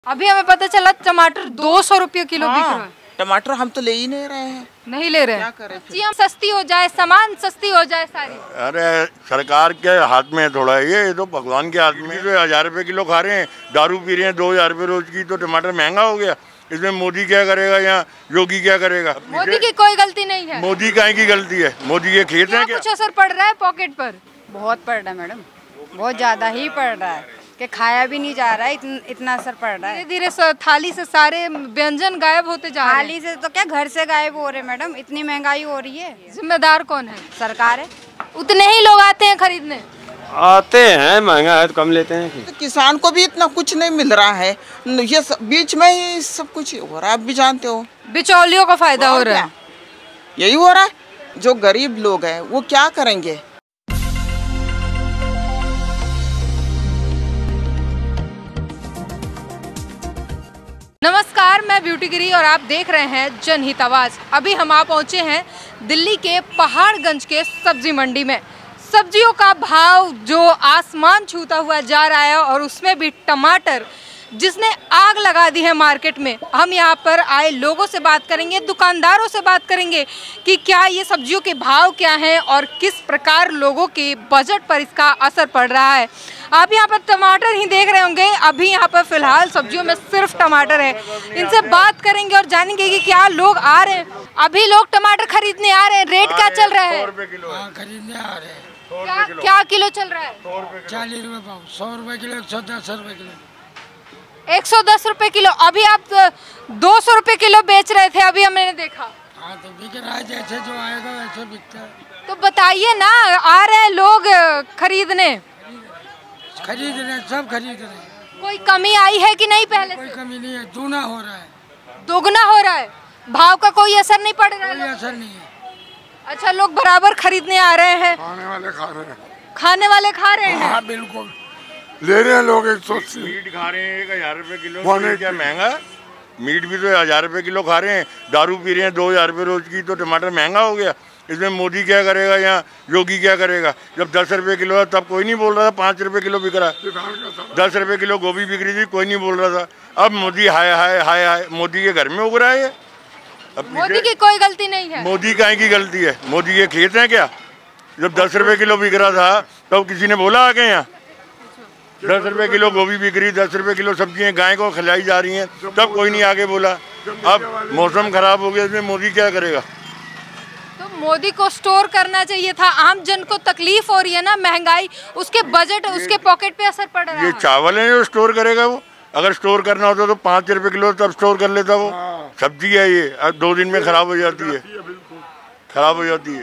अभी हमें पता चला टमाटर 200 रुपये किलो बिक रहा है। टमाटर हम तो ले ही नहीं रहे हैं। नहीं ले रहे हैं। क्या करें फिर? सब्जियां सस्ती हो जाए, सामान सस्ती हो जाए सारी। अरे सरकार के हाथ में है थोड़ा, ये तो भगवान के हाथ में। जो 1000 रुपये किलो खा रहे हैं, दारू पी रहे हैं 2000 रुपये रोज की, तो टमाटर महंगा हो गया। इसमें मोदी क्या करेगा या योगी क्या करेगा? मोदी की कोई गलती नहीं है। मोदी काहे की गलती है? मोदी के खेत हैं क्या? कुछ असर पड़ रहा है पॉकेट पर? बहुत पड़ रहा है मैडम, बहुत ज़्यादा ही पड़ रहा है कि खाया भी नहीं जा रहा है, इतना असर पड़ रहा है। धीरे धीरे थाली से सारे व्यंजन गायब होते जा रहे हैं। थाली से तो क्या, घर से गायब हो रहे मैडम, इतनी महंगाई हो रही है। जिम्मेदार कौन है? सरकार है। उतने ही लोग आते हैं खरीदने। आते हैं, महंगा है तो कम लेते हैं। तो किसान को भी इतना कुछ नहीं मिल रहा है, ये बीच में ही सब कुछ हो रहा है। आप भी जानते हो, बिचौलियों को फायदा हो रहा है। यही हो रहा है। जो गरीब लोग हैं वो क्या करेंगे? नमस्कार, मैं ब्यूटी गिरी और आप देख रहे हैं जनहित आवाज। अभी हम आ पहुंचे हैं दिल्ली के पहाड़गंज के सब्जी मंडी में। सब्जियों का भाव जो आसमान छूता हुआ जा रहा है और उसमें भी टमाटर जिसने आग लगा दी है मार्केट में। हम यहाँ पर आए लोगों से बात करेंगे, दुकानदारों से बात करेंगे कि क्या ये सब्जियों के भाव क्या हैं और किस प्रकार लोगों के बजट पर इसका असर पड़ रहा है। आप यहाँ पर टमाटर ही देख रहे होंगे। अभी यहाँ पर फिलहाल सब्जियों में सिर्फ टमाटर है। इनसे बात करेंगे और जानेंगे कि क्या लोग आ रहे हैं। अभी लोग टमाटर खरीदने आ रहे हैं। रेट क्या चल रहा है? खरीदने आ रहे हैं। क्या किलो चल रहा है? 40 रुपए पाव, 100 रुपए किलो, 110 रुपए किलो। 110 रुपए किलो। अभी आप 200 रुपए किलो बेच रहे थे, अभी हमने देखा। हाँ तो बिक रहा है, जैसे जो आएगा वैसे बिकता है। तो बताइए ना, आ रहे हैं लोग खरीदने? खरीद रहे हैं, सब खरीद रहे हैं। कोई कमी आई है कि नहीं? पहले कोई से कमी नहीं है, दूना हो रहा है। दोगुना हो रहा है। भाव का कोई असर नहीं पड़ रहा है? कोई असर नहीं है। अच्छा, लोग बराबर खरीदने आ रहे हैं। खाने वाले खा रहे हैं। खाने वाले खा रहे हैं। हाँ बिल्कुल, ले रहे हैं लोग। 180 मीट खा रहे हैं 1000 रुपये किलो। तो क्या महंगा? मीट भी तो 1000 रुपये किलो खा रहे हैं, दारू पी रहे हैं 2000 रुपये रोज की, तो टमाटर महंगा हो गया। इसमें मोदी क्या करेगा या योगी क्या करेगा? जब 10 रुपये किलो है तब कोई नहीं बोल रहा था 5 रुपये किलो बिक रहा है। 10 रुपये किलो गोभी बिक रही थी, कोई नहीं बोल रहा था। अब मोदी हाय हाय हाय हाय, मोदी के घर में उग रहा है। अब मोदी की कोई गलती नहीं है। मोदी काहे की गलती है? मोदी के खेत हैं क्या? जब 10 रुपये किलो बिक रहा था तब किसी ने बोला आके यहाँ 10 रुपये किलो गोभी बिक रही, 10 रुपये किलो सब्जियाँ गाय को खिलाई जा रही हैं, तब कोई नहीं आगे बोला। अब मौसम खराब हो गया, इसमें मोदी क्या करेगा? तो मोदी को स्टोर करना चाहिए था। आम जन को तकलीफ हो रही है ना, महंगाई, उसके बजट, उसके पॉकेट पे असर पड़ रहा है। ये चावल है जो स्टोर करेगा वो? अगर स्टोर करना होता तो 5 रुपये किलो तब स्टोर कर लेता वो। सब्जी है ये, अब 2 दिन में खराब हो जाती है, खराब हो जाती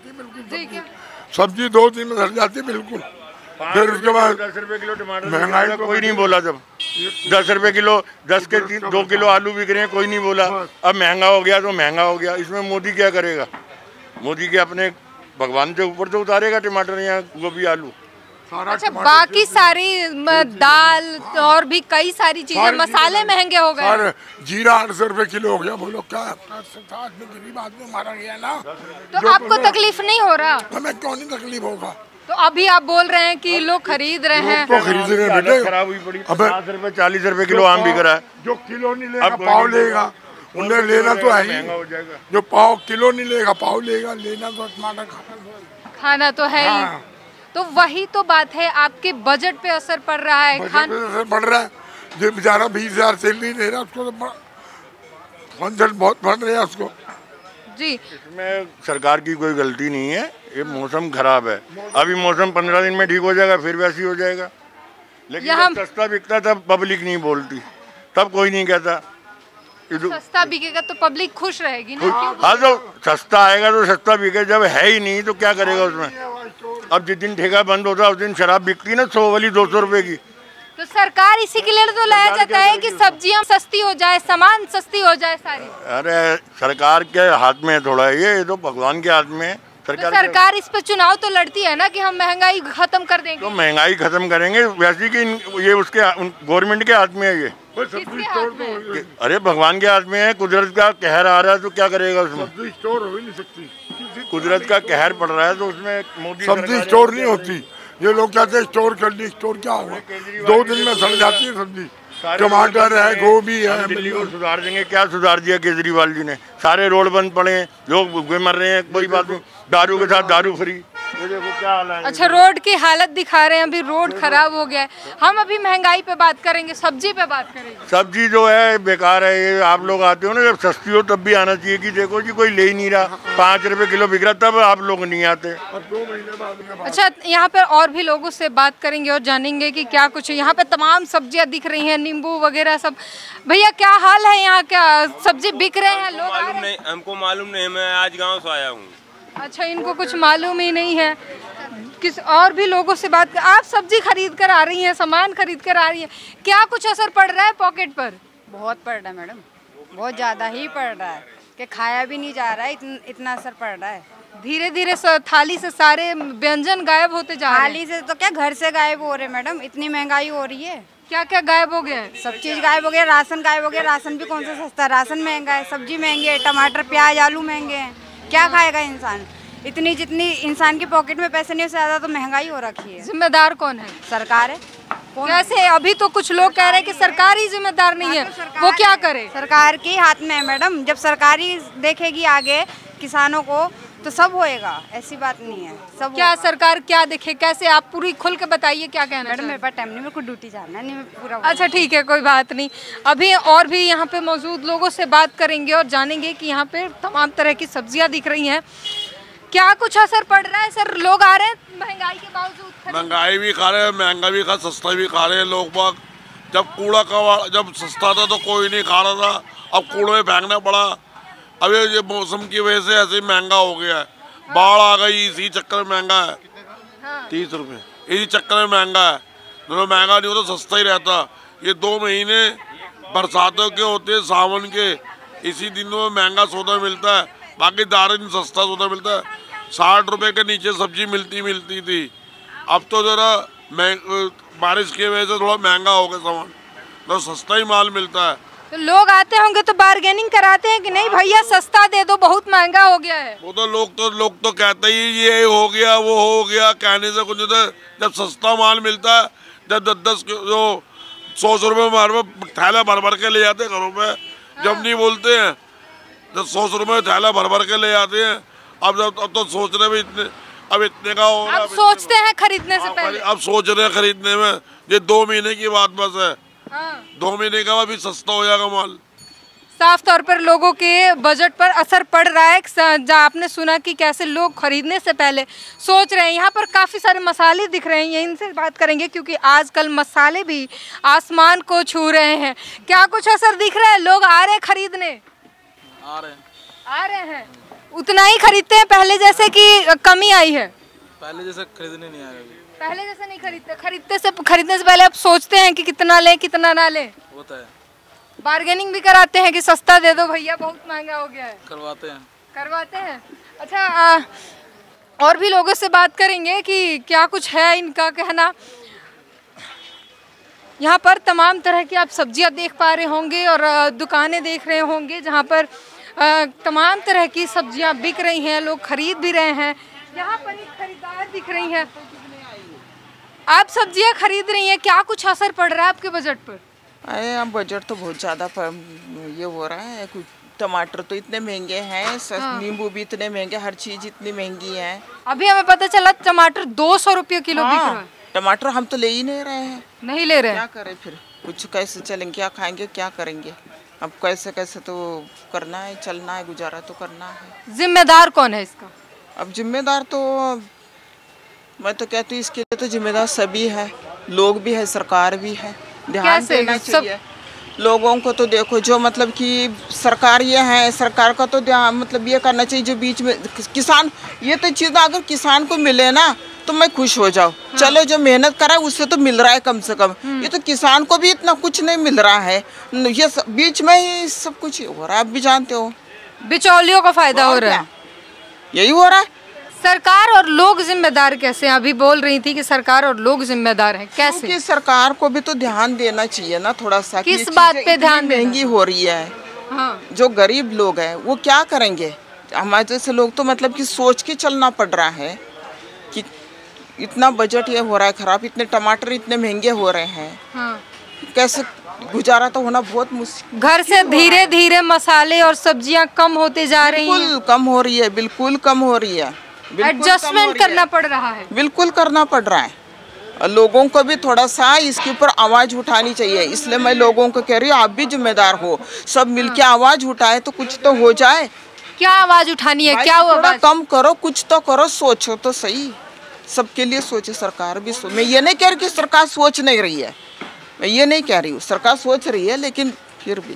है। सब्जी 2 दिन में सड़ जाती है बिल्कुल। फिर उसके बाद 10 रुपये किलो टमाटर महंगाई महंगाई, कोई नहीं बोला। जब 10 रुपये किलो, 10 के 2 किलो आलू बिक रहे हैं, कोई नहीं बोला। अब महंगा हो गया तो महंगा हो गया। इसमें मोदी क्या करेगा? मोदी के अपने भगवान के ऊपर तो उतारेगा टमाटर या गोभी आलू। अच्छा, बाकी सारी दाल और भी कई सारी चीजें, मसाले महंगे हो गए। जीरा 800 रुपए किलो हो गया। बोलो क्या? गरीब आदमी मारा गया ना। तो आपको तकलीफ नहीं हो रहा? हमें क्यों नहीं तकलीफ होगा? तो अभी आप बोल रहे हैं कि लोग खरीद रहे हैं। तो खरीद रहे हैं बेटे। खराब हुई पड़ी। 50 रुपए 40 रुपए किलो आम बिक रहा है। जो किलो नहीं लेगा पाव लेगा, उन्हें लेना तो है ही। जो पाव किलो नहीं लेगा पाव लेगा, लेना तो टमाटर खाना तो है ही। तो वही तो बात है, आपके बजट पे असर पड़ रहा है। असर पड़ रहा है। जो बेचारा 20,000 सैलरी ले रहा है उसको तो बजट बहुत बढ़ रहा है उसको। जी, इसमें सरकार की कोई गलती नहीं है। ये मौसम खराब है। अभी मौसम 15 दिन में ठीक हो जाएगा, फिर वैसे ही हो जाएगा। लेकिन जब सस्ता बिकता तब पब्लिक नहीं बोलती, तब कोई नहीं कहता। सस्ता बिकेगा तो पब्लिक खुश रहेगी ना। हाँ, तो सस्ता आएगा तो सस्ता बिके। जब है ही नहीं तो क्या करेगा उसमें? अब जिस दिन ठेका बंद होता है उस दिन शराब बिकती ना 100 वाली 200 रुपए की। तो सरकार इसी के लिए तो लाया जाता है कि सब्जियां सस्ती हो जाए, सामान सस्ती हो जाए सारी। अरे सरकार के हाथ में है थोड़ा, ये तो भगवान के हाथ में है। तो सरकार इस पे चुनाव तो लड़ती है ना कि हम महंगाई खत्म कर देंगे। तो महंगाई खत्म करेंगे वैसे कि ये उसके गवर्नमेंट के हाथ में है। ये किसके हाथ में? अरे भगवान के हाथ में है। कुदरत का कहर आ रहा है तो क्या करेगा उसमें? सब्जी स्टोर हो ही नहीं सकती। कुदरत का कहर पड़ रहा है तो उसमें मोदी सब्जी स्टोर नहीं होती। ये लोग कहते हैं स्टोर कर ली, स्टोर क्या होगा? 2 दिन में सड़ जाती है सब्जी। टमाटर है, गोभी है। दिल्ली को सुधार देंगे। क्या सुधार दिया केजरीवाल जी ने? सारे रोड बंद पड़े हैं, लोग भूखे मर रहे हैं, कोई बात नहीं। दारू के साथ दारू फ्री, ये देखो क्या हाल है। अच्छा, रोड की हालत दिखा रहे हैं, अभी रोड खराब हो गया है। हम अभी महंगाई पे बात करेंगे, सब्जी पे बात करेंगे। सब्जी जो है बेकार है। ये आप लोग आते हो ना, जब सस्ती हो तब भी आना चाहिए कि देखो जी कोई ले ही नहीं रहा, 5 रुपए किलो बिक रहा, तब आप लोग नहीं आते। अच्छा, यहाँ पर और भी लोगों से बात करेंगे और जानेंगे कि क्या कुछ है। यहाँ पे तमाम सब्जियाँ दिख रही हैं, नींबू वगैरह सब। भैया क्या हाल है यहाँ? क्या सब्जी बिक रहे हैं? लोग आ रहे हैं? हमको मालूम नहीं, मैं आज गाँव से आया हूँ। अच्छा, इनको कुछ मालूम ही नहीं है। किस और भी लोगों से बात आप सब्जी खरीद कर आ रही हैं, सामान खरीद कर आ रही हैं, क्या कुछ असर पड़ रहा है पॉकेट पर? बहुत पड़ रहा है मैडम, बहुत ज़्यादा ही पड़ रहा है कि खाया भी नहीं जा रहा है, इतना असर पड़ रहा है। धीरे धीरे थाली से सारे व्यंजन गायब होते जा रहे हैं। थाली से तो क्या, घर से गायब हो रहे हैं मैडम, इतनी महंगाई हो रही है। क्या क्या गायब हो गया है? सब चीज़ गायब हो गया, राशन गायब हो गया। राशन भी कौन सा सस्ता, राशन महंगा है, सब्जी महंगी है, टमाटर प्याज आलू महंगे हैं। क्या खाएगा इंसान? इतनी जितनी इंसान के पॉकेट में पैसे नहीं, उससे ज़्यादा तो महंगाई हो रखी है। जिम्मेदार कौन है? सरकार है। कैसे? अभी तो कुछ लोग कह रहे हैं कि सरकार ही जिम्मेदार नहीं है, वो क्या करे? सरकार के हाथ में है मैडम। जब सरकार ही देखेगी आगे किसानों को तो सब होएगा, ऐसी बात नहीं है। सब क्या सरकार क्या देखे? कैसे? आप पूरी खुल के बताइए क्या कहना है। मैडम मेरे पास टाइम नहीं, मेरे को ड्यूटी जाना है, नहीं मैं पूरा। अच्छा ठीक है, कोई बात नहीं। अभी और भी यहाँ पे मौजूद लोगों से बात करेंगे और जानेंगे कि यहाँ पे तमाम तरह की सब्जियाँ दिख रही हैं, क्या कुछ असर पड़ रहा है? सर, लोग आ रहे हैं महंगाई के बावजूद? महंगाई भी खा रहे हैं, महंगा भी खा, सस्ता भी खा रहे हैं लोग बाग। जब कूड़ा कबाड़ जब सस्ता था तो कोई नहीं खा रहा था, अब कूड़े में फेंकना पड़ा। अब ये मौसम की वजह से ऐसे महंगा हो गया है। बाढ़ आ गई, इसी चक्कर में महंगा है। 30 रुपये इसी चक्कर में महंगा है। दोनों महंगा नहीं होता, सस्ता ही रहता। ये 2 महीने बरसातों के होते हैं, सावन के, इसी दिनों में महंगा सौदा मिलता है, बाकी दार दिन सस्ता सौदा मिलता है। 60 रुपए के नीचे सब्जी मिलती थी। अब तो जरा बारिश की वजह से थोड़ा महंगा हो गया सामान, तो सस्ता ही माल मिलता है। तो लोग आते होंगे तो बार्गेनिंग कराते हैं कि नहीं भैया सस्ता दे दो, बहुत महंगा हो गया है? वो तो लोग तो कहते ही ये हो गया वो हो गया, कहने से कुछ नहीं। जब सस्ता माल मिलता है, जब 10 जो 100 रुपये थैला भर भर के ले जाते घरों में, जब नहीं बोलते हैं, जब 100 रुपये थैला भर भर के ले जाते हैं। अब तो सोच रहे हैं इतने का हो रहा है। अब सोचते हैं खरीदने से पहले? अब सोच रहे हैं खरीदने में। ये 2 महीने की बात बस है। 2 महीने का भी सस्ता हो जाएगा माल। साफ तौर पर लोगों के बजट पर असर पड़ रहा है। जहाँ आपने सुना कि कैसे लोग खरीदने से पहले सोच रहे हैं। यहाँ पर काफ़ी सारे मसाले दिख रहे हैं, इनसे बात करेंगे क्योंकि आजकल मसाले भी आसमान को छू रहे हैं। क्या कुछ असर दिख रहा है? लोग आ रहे हैं खरीदने? आ रहे हैं। उतना ही खरीदते हैं पहले जैसे कि कमी आई है? पहले जैसे खरीदने नहीं आ रहे। पहले जैसे नहीं खरीदते? खरीदने से पहले आप सोचते हैं कि कितना लें कितना ना लें? होता है। बार्गेनिंग भी कराते हैं कि सस्ता दे दो भैया, बहुत महंगा हो गया है? करवाते हैं। अच्छा, और भी लोगों से बात करेंगे कि क्या कुछ है इनका कहना। यहाँ पर तमाम तरह की आप सब्जियाँ देख पा रहे होंगे और दुकानें देख रहे होंगे जहाँ पर तमाम तरह की सब्जियां बिक रही हैं, लोग खरीद भी रहे हैं। यहाँ पर एक खरीदार दिख रही हैं। आप सब्जियां खरीद रही हैं, क्या कुछ असर पड़ रहा है आपके बजट पर? अरे बजट तो बहुत ज़्यादा ये हो रहा है। कुछ टमाटर तो इतने महंगे हैं, नींबू भी इतने महंगे, हर चीज़ इतनी महंगी है। अभी हमें पता चला टमाटर 200 रुपये किलो बिक रहा है। टमाटर हम तो ले ही नहीं रहे हैं। नहीं ले रहे? क्या करें फिर? कुछ कैसे चलेंगे, क्या खाएंगे, क्या करेंगे? अब कैसे तो करना है, चलना है, गुजारा तो करना है। जिम्मेदार कौन है इसका? अब जिम्मेदार तो मैं तो कहती हूँ इसके लिए तो जिम्मेदार सभी है, लोग भी है, सरकार भी है। ध्यान देना चाहिए लोगों को। तो देखो जो मतलब कि सरकार ये है, सरकार का तो ध्यान मतलब ये करना चाहिए जो बीच में किसान, ये तो चीज़ अगर किसान को मिले ना तो मैं खुश हो जाऊँ। चलो जो मेहनत करा उससे तो मिल रहा है कम से कम। ये तो किसान को भी इतना कुछ नहीं मिल रहा है, ये बीच में ही सब कुछ हो रहा है। आप भी जानते हो बिचौलियों का फायदा हो रहा है, यही हो रहा है। सरकार और लोग जिम्मेदार कैसे? अभी बोल रही थी कि सरकार और लोग जिम्मेदार हैं, कैसे? क्योंकि सरकार को भी तो ध्यान देना चाहिए ना थोड़ा सा। किस बात पे ध्यान? महंगी हो रही है। हाँ। जो गरीब लोग हैं वो क्या करेंगे? हमारे जैसे लोग तो मतलब कि सोच के चलना पड़ रहा है कि इतना बजट ये हो रहा है खराब, इतने टमाटर इतने महंगे हो रहे हैं। हाँ। कैसे गुजारा तो होना बहुत मुश्किल। घर से धीरे धीरे मसाले और सब्जियां कम होते जा रही हैं। बिल्कुल कम हो रही है, बिल्कुल कम हो रही है। एडजस्टमेंट करना पड़ रहा है। बिल्कुल करना पड़ रहा है। लोगों को भी थोड़ा सा इसके ऊपर आवाज़ उठानी चाहिए। इसलिए मैं लोगों को कह रही हूँ, आप भी जिम्मेदार हो, सब मिलके आवाज़ उठाए तो कुछ तो हो जाए। क्या आवाज़ उठानी है? क्या थोड़ा कम करो, कुछ तो करो, सोचो तो सही। सबके लिए सोचे, सरकार भी मैं ये नहीं कह रही कि सरकार सोच नहीं रही है, मैं ये नहीं कह रही हूँ, सरकार सोच रही है, लेकिन फिर भी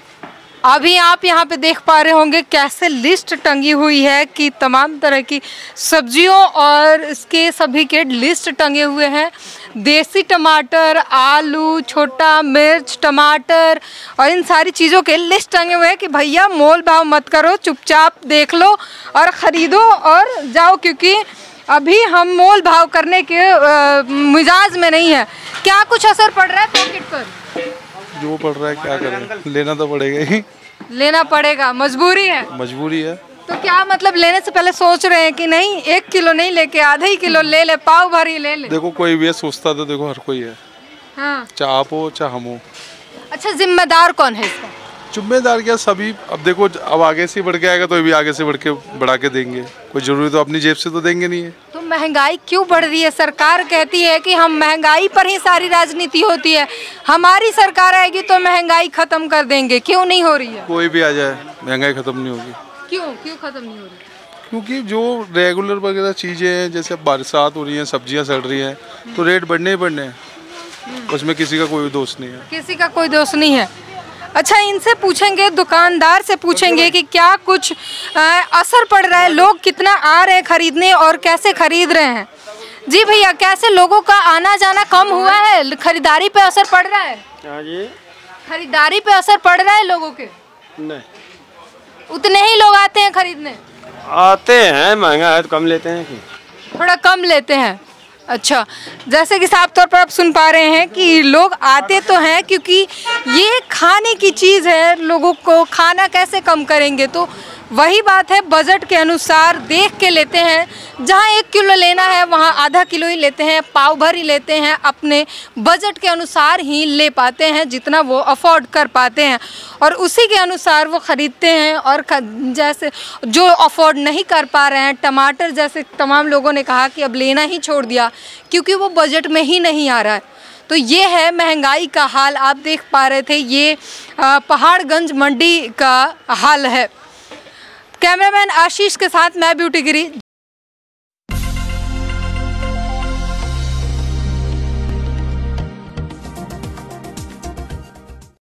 अभी आप यहाँ पे देख पा रहे होंगे कैसे लिस्ट टंगी हुई है कि तमाम तरह की सब्जियों और इसके सभी के लिस्ट टंगे हुए हैं। देसी टमाटर, आलू, छोटा मिर्च, टमाटर और इन सारी चीज़ों के लिस्ट टंगे हुए हैं कि भैया मोल भाव मत करो, चुपचाप देख लो और ख़रीदो और जाओ, क्योंकि अभी हम मोल भाव करने के मिजाज में नहीं है। क्या कुछ असर पड़ रहा है पॉकेट पर? जो पड़ रहा है क्या करें, लेना तो पड़ेगा ही। लेना पड़ेगा, मजबूरी है। मजबूरी है। तो क्या मतलब लेने से पहले सोच रहे हैं कि नहीं 1 किलो नहीं लेके आधा ही किलो ले ले, पाव भरी ले ले? देखो कोई भी है, सोचता तो देखो हर कोई है। हाँ। चाहे आप हो चाहे हम हो। अच्छा, जिम्मेदार कौन है इसका? जिम्मेदार क्या, सभी। अब देखो, अब आगे से बढ़ के आएगा तो भी आगे से बढ़ा के देंगे। कोई जरूरी तो अपनी जेब से तो देंगे नहीं है। तो महंगाई क्यों बढ़ रही है? सरकार कहती है कि हम महंगाई पर ही सारी राजनीति होती है, हमारी सरकार आएगी तो महंगाई खत्म कर देंगे। क्यों नहीं हो रही है? कोई भी आ जाए महंगाई खत्म नहीं होगी। क्यों खत्म नहीं हो रही? क्योंकि जो रेगुलर वगैरह चीज़ें हैं, जैसे बरसात हो रही है, सब्जियां सड़ रही हैं, तो रेट बढ़ने ही बढ़ने हैं। उसमें किसी का कोई दोष नहीं है। किसी का कोई दोष नहीं है। अच्छा, इनसे पूछेंगे, दुकानदार से पूछेंगे कि क्या कुछ असर पड़ रहा है, लोग कितना आ रहे हैं खरीदने और कैसे खरीद रहे हैं। जी भैया, कैसे लोगों का आना जाना कम हुआ है? खरीदारी पे असर पड़ रहा है? जी, खरीदारी पे असर पड़ रहा है लोगों के? नहीं, उतने ही लोग आते हैं खरीदने? आते हैं, महंगा है तो कम लेते हैं कि थोड़ा कम लेते हैं। अच्छा, जैसे कि साफ तौर पर आप सुन पा रहे हैं कि लोग आते तो हैं क्योंकि ये खाने की चीज़ है, लोगों को खाना कैसे कम करेंगे, तो वही बात है, बजट के अनुसार देख के लेते हैं। जहाँ 1 किलो लेना है वहाँ आधा किलो ही लेते हैं, पाव भर ही लेते हैं, अपने बजट के अनुसार ही ले पाते हैं जितना वो अफोर्ड कर पाते हैं और उसी के अनुसार वो ख़रीदते हैं। और जैसे जो अफोर्ड नहीं कर पा रहे हैं, टमाटर जैसे तमाम लोगों ने कहा कि अब लेना ही छोड़ दिया क्योंकि वो बजट में ही नहीं आ रहा है। तो ये है महंगाई का हाल। आप देख पा रहे थे, ये पहाड़गंज मंडी का हाल है। कैमरामैन आशीष के साथ मैं ब्यूटी गिरी।